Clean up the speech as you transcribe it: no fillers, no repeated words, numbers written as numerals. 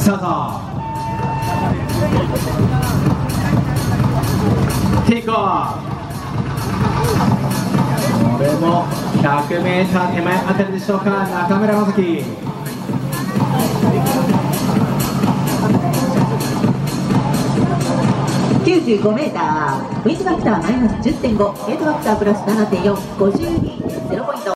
スタート。テイクオフ。これも 100m 手前あたりでしょうか。中村雅樹。 95m、ウィンドファクターマイナス 10.5、ゲートファクタープラス 7.4、52.0ポイント。